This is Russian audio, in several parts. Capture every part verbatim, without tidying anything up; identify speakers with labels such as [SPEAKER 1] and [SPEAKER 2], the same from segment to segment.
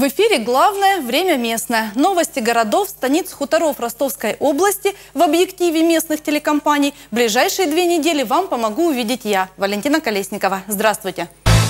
[SPEAKER 1] В эфире главное время местное. Новости городов, станиц, хуторов Ростовской области в объективе местных телекомпаний. В ближайшие две недели вам помогу увидеть я, Валентина Колесникова. Здравствуйте.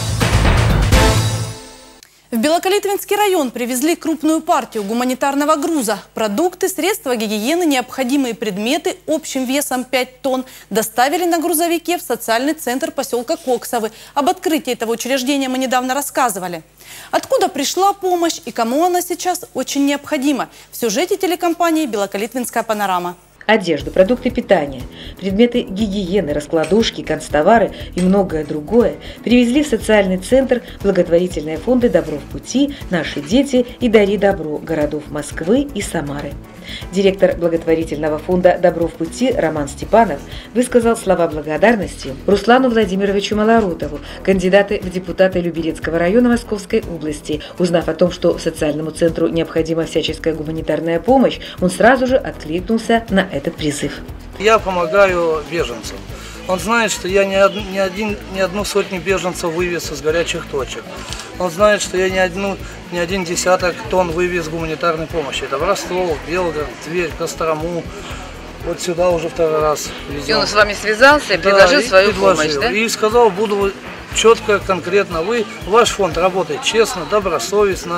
[SPEAKER 1] В Белокалитвинский район привезли крупную партию гуманитарного груза. Продукты, средства гигиены, необходимые предметы общим весом пять тонн доставили на грузовике в социальный центр поселка Коксовы. Об открытии этого учреждения мы недавно рассказывали. Откуда пришла помощь и кому она сейчас очень необходима? В сюжете телекомпании «Белокалитвинская панорама».
[SPEAKER 2] Одежду, продукты питания, предметы гигиены, раскладушки, канцтовары и многое другое привезли в социальный центр благотворительные фонды «Добро в пути», «Наши дети» и «Дари добро» городов Москвы и Самары. Директор благотворительного фонда «Добро в пути» Роман Степанов высказал слова благодарности Руслану Владимировичу Малоротову, кандидату в депутаты Люберецкого района Московской области. Узнав о том, что социальному центру необходима всяческая гуманитарная помощь, он сразу же откликнулся на этот призыв.
[SPEAKER 3] Я помогаю беженцам. Он знает, что я не, од... не, один, не одну сотню беженцев вывез из горячих точек. Он знает, что я не, одну, не один десяток тонн вывез гуманитарной помощи. Это в Ростов, Белгород, Тверь, Кострому. Вот сюда уже второй раз везем.
[SPEAKER 2] И он с вами связался и предложил да, свою предложил. помощь, да?
[SPEAKER 3] И сказал, буду четко, конкретно. Вы, ваш фонд работает честно, добросовестно.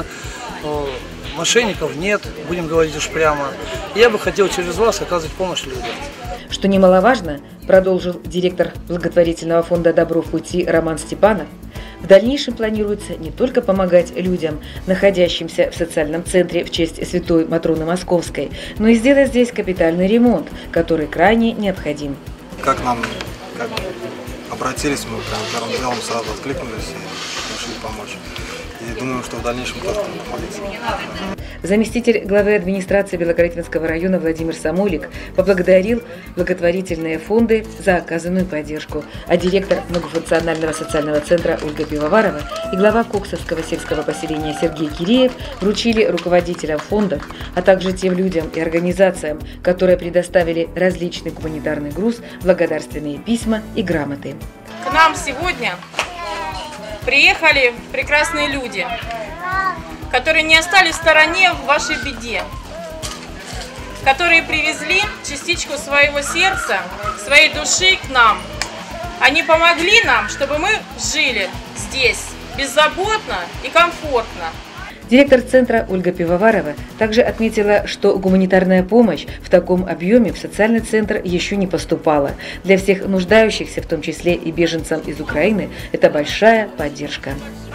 [SPEAKER 3] Мошенников нет, будем говорить уж прямо. Я бы хотел через вас оказывать помощь людям.
[SPEAKER 2] Что немаловажно, продолжил директор благотворительного фонда «Добро в пути» Роман Степанов, в дальнейшем планируется не только помогать людям, находящимся в социальном центре в честь святой Матроны Московской, но и сделать здесь капитальный ремонт, который крайне необходим.
[SPEAKER 4] Как нам как обратились, мы прям первым делом сразу откликнулись и решили помочь. И думаю, что в дальнейшем тоже будем помогать.
[SPEAKER 2] Заместитель главы администрации Белокалитвинского района Владимир Самолик поблагодарил благотворительные фонды за оказанную поддержку, а директор многофункционального социального центра Ольга Пивоварова и глава Коксовского сельского поселения Сергей Киреев вручили руководителям фондов, а также тем людям и организациям, которые предоставили различный гуманитарный груз, благодарственные письма и грамоты.
[SPEAKER 5] К нам сегодня приехали прекрасные люди, которые не остались в стороне в вашей беде, которые привезли частичку своего сердца, своей души к нам. Они помогли нам, чтобы мы жили здесь беззаботно и комфортно.
[SPEAKER 2] Директор центра Ольга Пивоварова также отметила, что гуманитарная помощь в таком объеме в социальный центр еще не поступала. Для всех нуждающихся, в том числе и беженцам из Украины, это большая поддержка.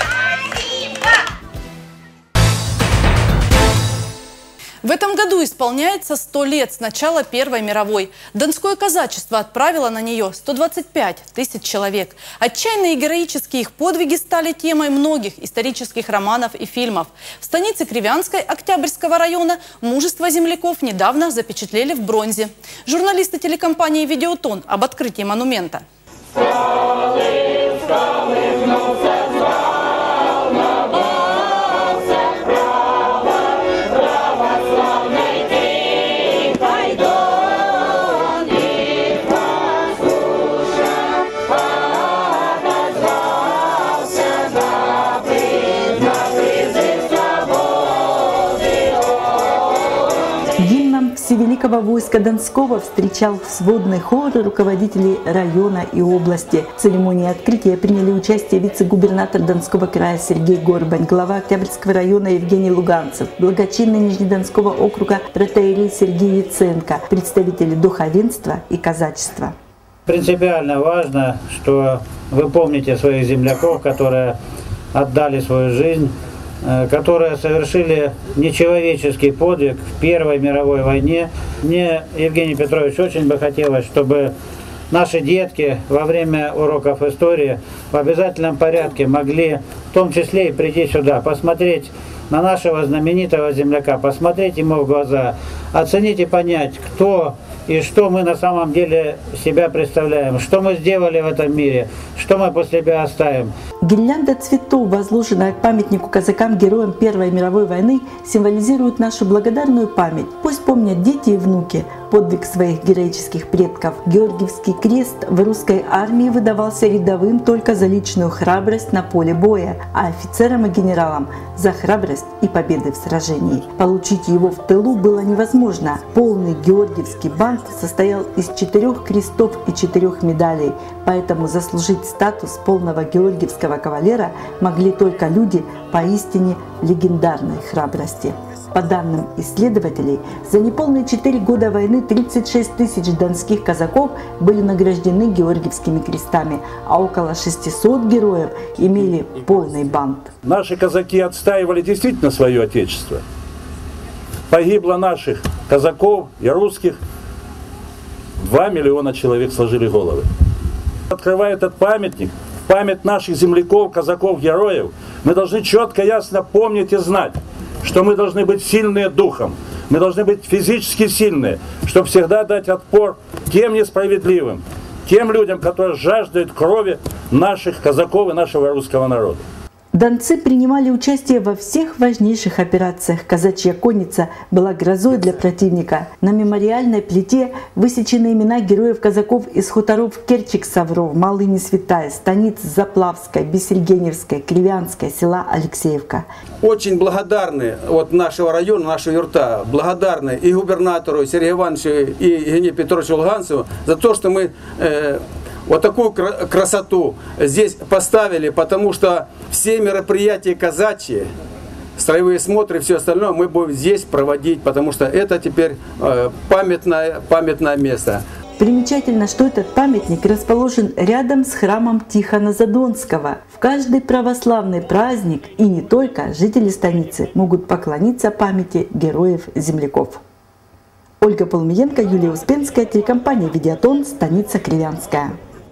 [SPEAKER 1] В этом году исполняется сто лет с начала Первой мировой. Донское казачество отправило на нее сто двадцать пять тысяч человек. Отчаянные и героические их подвиги стали темой многих исторических романов и фильмов. В станице Кривянской Октябрьского района мужество земляков недавно запечатлели в бронзе. Журналисты телекомпании «Видеотон» об открытии монумента.
[SPEAKER 6] Великого войска Донского встречал сводный хор руководителей района и области. В церемонии открытия приняли участие вице-губернатор Донского края Сергей Горбань, глава Октябрьского района Евгений Луганцев, благочинный Нижнедонского округа протоиерей Сергей Яценко, представители духовенства и казачества.
[SPEAKER 7] Принципиально важно, что вы помните своих земляков, которые отдали свою жизнь, которые совершили нечеловеческий подвиг в Первой мировой войне. Мне, Евгений Петрович, очень бы хотелось, чтобы наши детки во время уроков истории в обязательном порядке могли в том числе и прийти сюда, посмотреть на нашего знаменитого земляка, посмотреть ему в глаза, оценить и понять, кто и что мы на самом деле себя представляем, что мы сделали в этом мире, что мы после себя оставим.
[SPEAKER 6] Гирлянда цветов, возложенная к памятнику казакам-героям Первой мировой войны, символизирует нашу благодарную память. Пусть помнят дети и внуки подвиг своих героических предков. Георгиевский крест в русской армии выдавался рядовым только за личную храбрость на поле боя, а офицерам и генералам за храбрость и победы в сражении. Получить его в тылу было невозможно. Полный георгиевский бант состоял из четырех крестов и четырех медалей, поэтому заслужить статус полного георгиевского кавалера могли только люди поистине легендарной храбрости. По данным исследователей, за неполные четыре года войны тридцать шесть тысяч донских казаков были награждены Георгиевскими крестами, а около шестисот героев имели полный бант.
[SPEAKER 8] Наши казаки отстаивали действительно свое отечество. Погибло наших казаков и русских. Два миллиона человек сложили головы. Открывая этот памятник, в память наших земляков, казаков, героев, мы должны четко, ясно помнить и знать, что мы должны быть сильные духом, мы должны быть физически сильные, чтобы всегда дать отпор тем несправедливым, тем людям, которые жаждут крови наших казаков и нашего русского народа.
[SPEAKER 6] Донцы принимали участие во всех важнейших операциях. Казачья конница была грозой для противника. На мемориальной плите высечены имена героев-казаков из хуторов Керчик-Савров, Малыни Святая, станиц Заплавской, Бесельгеневской, Кривянской, села Алексеевка.
[SPEAKER 9] Очень благодарны от нашего района, нашего юрта, благодарны и губернатору Сергею Ивановичу, и Евгению Петровичу Луганцеву за то, что мы э, вот такую красоту здесь поставили, потому что все мероприятия казачьи, строевые смотры и все остальное мы будем здесь проводить, потому что это теперь э, памятное, памятное место.
[SPEAKER 6] Примечательно, что этот памятник расположен рядом с храмом Тихона Задонского. В каждый православный праздник, и не только, жители станицы могут поклониться памяти героев-земляков. Ольга Полумиенко, Юлия Успенская, телекомпания «Видеотон», станица Кривянская.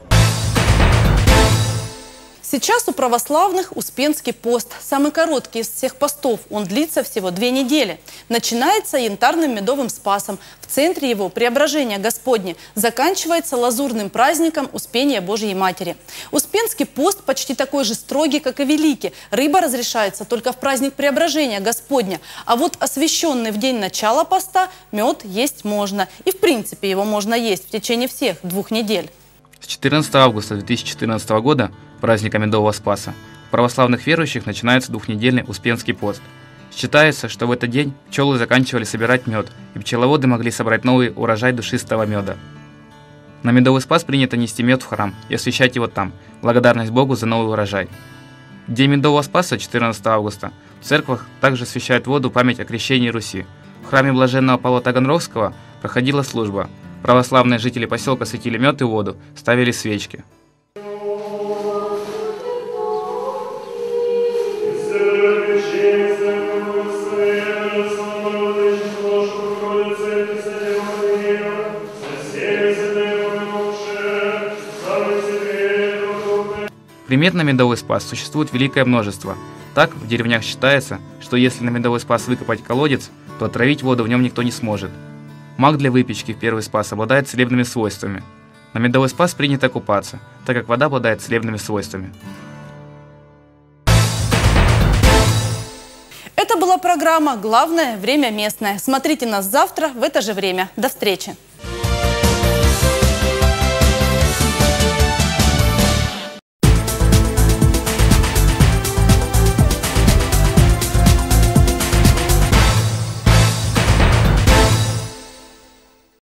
[SPEAKER 1] Сейчас у православных Успенский пост. Самый короткий из всех постов. Он длится всего две недели. Начинается янтарным медовым спасом. В центре его Преображение Господне. Заканчивается лазурным праздником Успения Божией Матери. Успенский пост почти такой же строгий, как и Великий. Рыба разрешается только в праздник Преображения Господня. А вот освященный в день начала поста мед есть можно. И в принципе его можно есть в течение всех двух недель.
[SPEAKER 10] С четырнадцатого августа две тысячи четырнадцатого года, праздника Медового Спаса, у православных верующих начинается двухнедельный Успенский пост. Считается, что в этот день пчелы заканчивали собирать мед, и пчеловоды могли собрать новый урожай душистого меда. На Медовый Спас принято нести мед в храм и освящать его там, благодарность Богу за новый урожай. В день Медового Спаса, четырнадцатого августа, в церквах также освящают воду память о крещении Руси. В храме блаженного Павла Таганрогского проходила служба. Православные жители поселка светили мед и воду, ставили свечки. Примет на Медовый Спас существует великое множество. Так, в деревнях считается, что если на Медовый Спас выкопать колодец, то отравить воду в нем никто не сможет. Мак для выпечки в первый спас обладает целебными свойствами. На Медовый Спас принято купаться, так как вода обладает целебными свойствами.
[SPEAKER 1] Это была программа «Главное время местное». Смотрите нас завтра в это же время. До встречи!